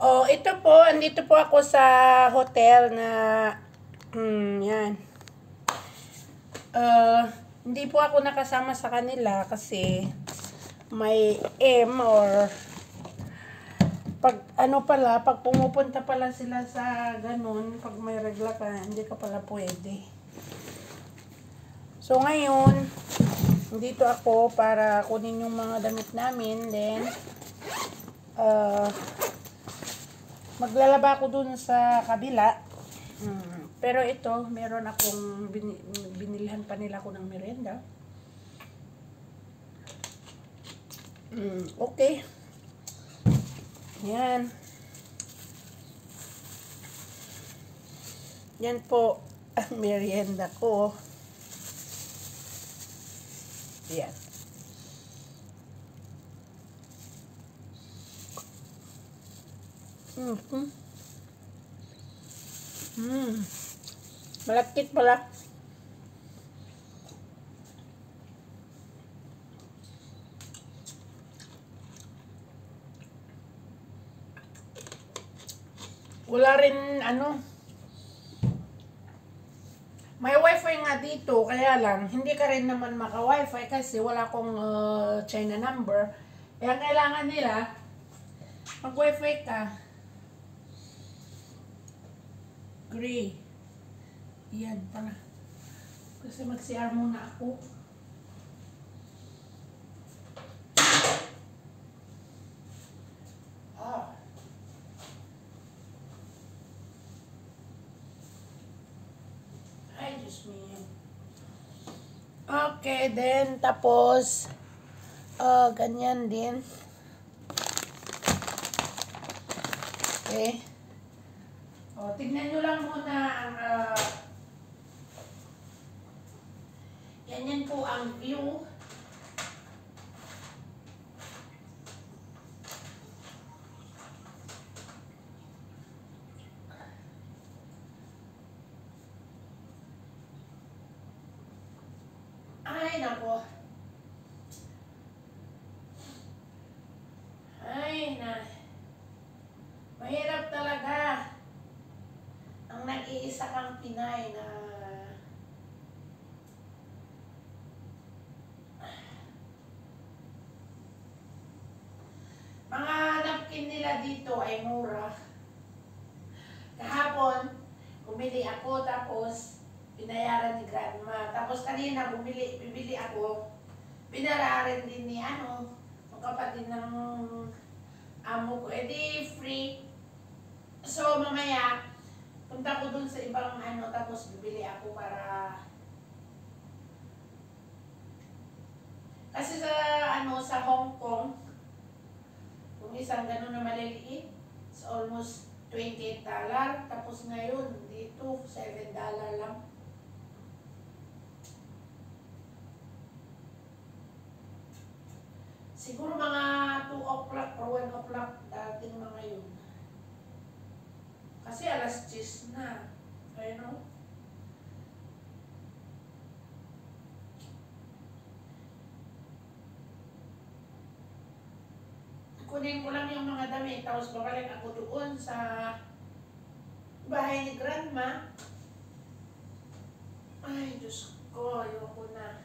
Oh, ito po, andito po ako sa hotel na, yan. Hindi po ako nakasama sa kanila kasi may or pag pumupunta pala sila sa ganun, pag may regla ka, hindi ka pala pwede. So ngayon, dito ako para kunin yung mga damit namin, then maglalaba ako dun sa kabila. Pero ito, meron akong binilhan pa nila ako ng merienda. Okay. Yan. Yan po ang merienda ko. Yan. Malapit pala. Wala rin may wifi nga dito, kaya lang hindi ka rin naman maka-wifi kasi wala akong China number. Kaya kailangan nila mag-wifi ka. Agree. Yan pala. Kasi mag-CR muna ako. Ay, Diyos me. Okay, then tapos ganyan din. Okay. Tignan nyo lang muna ang ganyan po ang view. Ay, nako. Ay, mahirap talaga ang nag-iisa kang Pinay na mga napkin nila dito ay mura. Kahapon, bumili ako tapos binayaran ni Grandma. Tapos kanina bibili ako, binararin din ni ang kapatid ng amo ko. Di free. So mamaya, punta ko dun sa ibang tapos bibili ako para kasi sa Hong Kong, kung isang gano'n na maliliit, it's almost $28. Tapos ngayon, dito, $7 lang. Siguro mga 2 o'clock or 1 o'clock dating mga yun. Kasi alas 10 na. Ayun. Kunin ko lang yung mga damit, tapos babalik ako doon sa bahay ni Grandma. Ay, Diyos ko, ayoko na.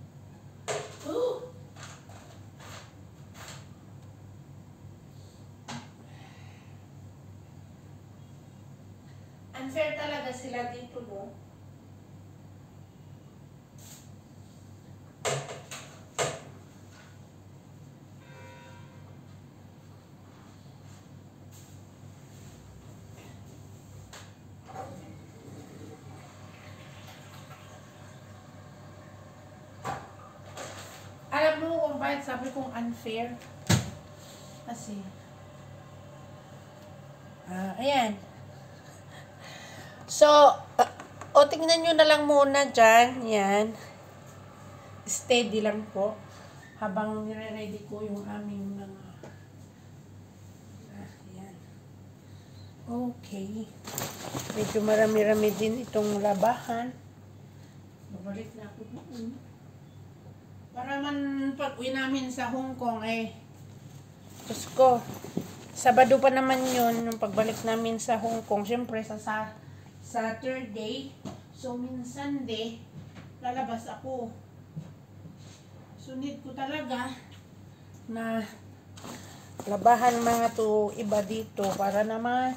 Unfair talaga sila dito, no? Alam mo kung bakit sabi kong unfair? Kasi, ayan. So, tingnan nyo na lang muna dyan. Yan. Steady lang po. Habang nire-ready ko yung aming mga yan. Okay. Medyo marami-rami din itong labahan. Babalik na ako doon. Para man pag uwi namin sa Hong Kong Diyos ko, Sabado pa naman yun, nung pagbalik namin sa Hong Kong. Siyempre, sa Saturday. So, minsan lalabas ako. So, need ko talaga na labahan mga to iba dito para naman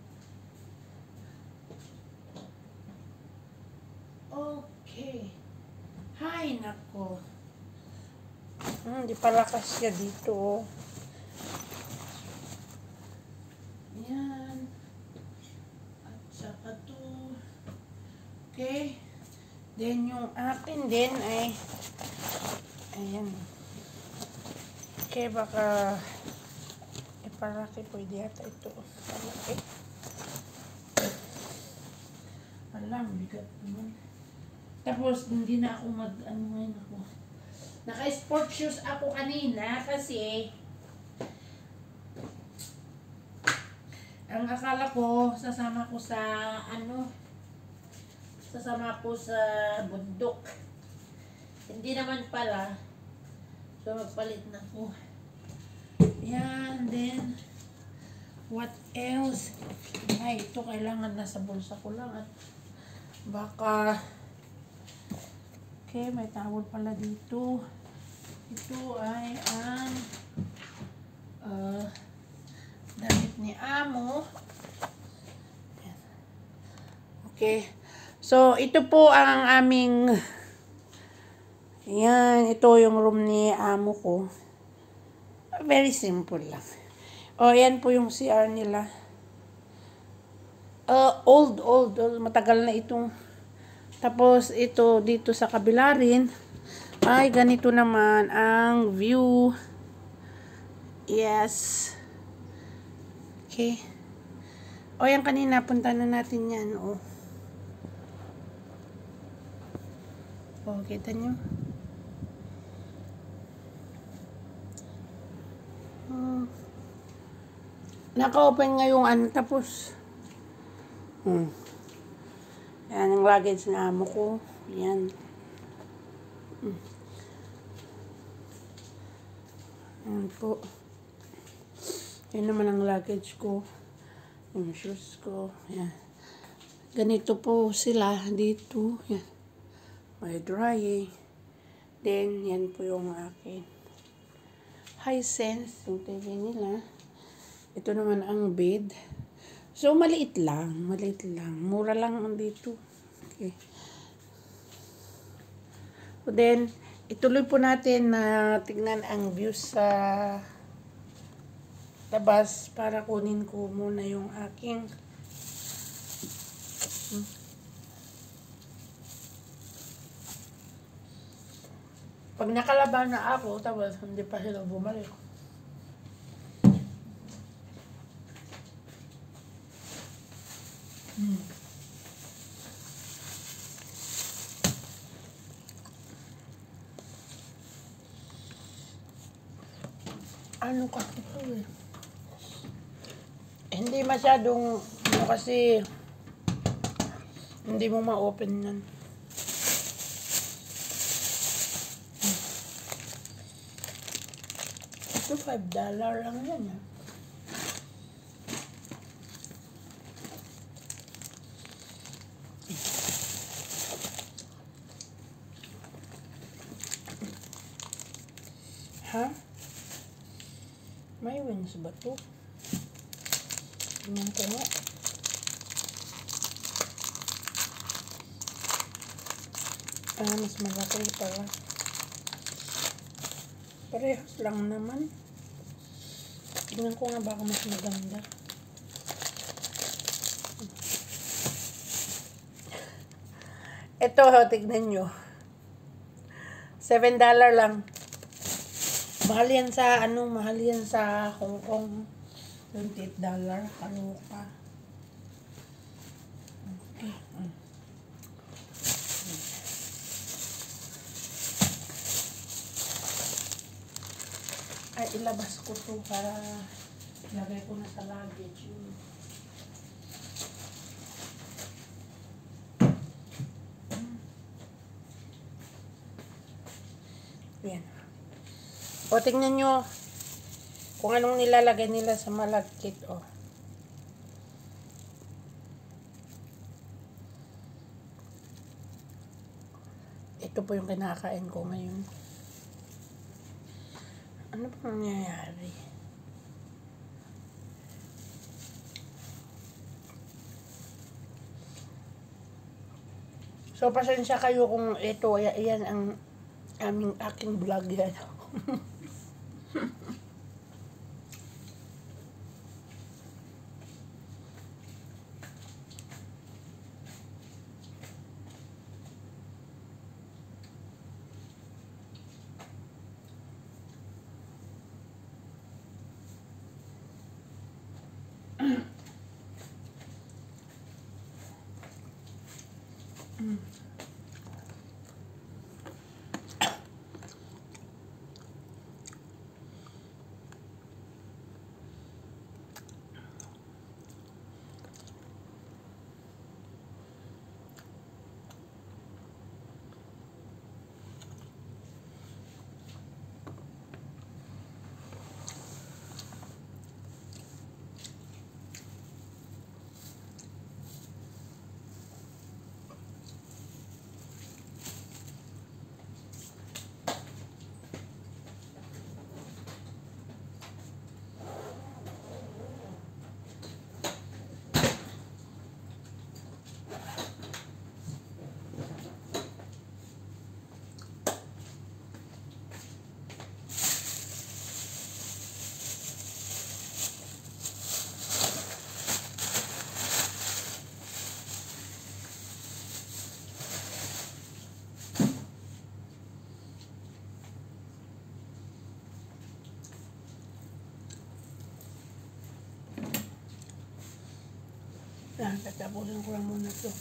okay. Hay nako. Di palakas siya dito. Yan. At saka to. Okay. Then yung akin din ay ayan. Okay, baka ipalaki pwede yata ito. Palaki. Alam, bigat naman. Tapos, hindi na ako ngayon ako. Naka-sport shoes ako kanina kasi ang akala ko, sasama ko sa bundok. Hindi naman pala. So, magpalit na ako. Yan, then, what else? Ay, ito kailangan nasa bulsa ko lang at baka, okay, may towel pala dito. Ito ay ang damit ni Amo. Yan. Okay. So, ito po ang aming yan, ito yung room ni Amo ko. Very simple lang. O, yan po yung CR nila. Old. Matagal na itong. Tapos, ito dito sa kabila rin. Ay, ganito naman ang view. Yes. Okay. O, yan kanina, punta na natin yan. O, kita nyo? Naka-open nga yung tapos yan ang luggage na Amo ko. Yan. Yan po. Yan naman ang luggage ko. Yung shoes ko. Yan. Ganito po sila dito. Yan. May drying. Then, yan po yung akin. Hisense, yung TV nila. Ito naman ang bed. So, maliit lang. Mura lang dito. Okay. So, then, ituloy po natin na tignan ang view sa labas para kunin ko muna yung aking pag nakalaban na ako, tapos hindi pa sila bumalik. Ano kasi ito eh. Hindi masyadong, kasi hindi mo ma-open yan. Ito $5 lang yan eh. Ha? May wings ba ito? Tingnan ko nga. Mas malaki pala. Parehas lang naman. Tingnan ko nga baka mas maganda. Ito, tignan nyo. $7 lang. Mahal yan sa Hong Kong. $28. Kaloka. Okay. Ay, ilabas ko to para ilagay ko na sa luggage. Yan. O, tingnan nyo. Kung anong nilalagay nila sa malagkit, oh. Ito po yung kinakain ko ngayon. Ano pa nangyayari? So, pasensya kayo kung ito, yan ang aking vlog yan. Yan, tatapusin ko lang muna ito.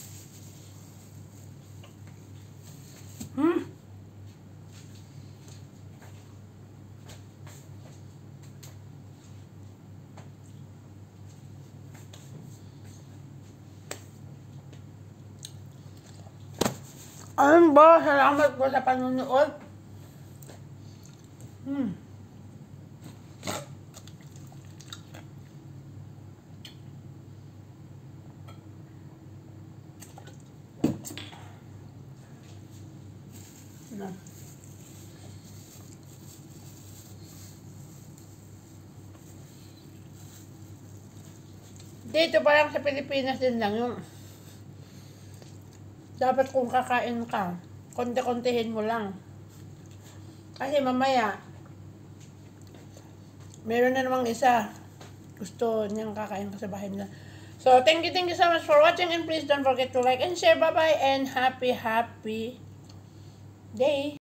Ayun ba? Salamat po sa panunood. Dito pa lang sa Pilipinas din lang yung dapat kung kakain ka, konti-kontihin mo lang. Kasi mamaya, meron na namang isa gusto niyang kakain ka sa bahay nila. So, thank you so much for watching and please don't forget to like and share. Bye-bye and happy day.